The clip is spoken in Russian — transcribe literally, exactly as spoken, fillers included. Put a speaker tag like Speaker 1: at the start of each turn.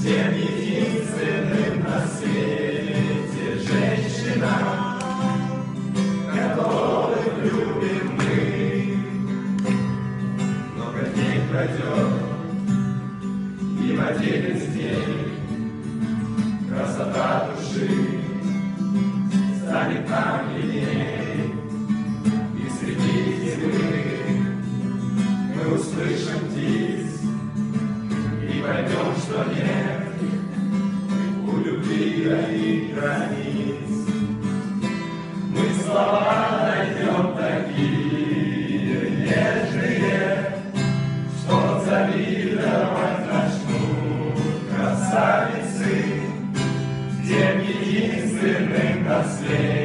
Speaker 1: тем единственным на свете женщинам, которых любим мы. Много дней пройдет, и в один из дней красота души станет нам видней, и среди зимы мы услышим птиц и поймем, что нет у любви и границ. Мы слова найдем такие нежные, что завидовать начнут красавицы, тем единственным на свете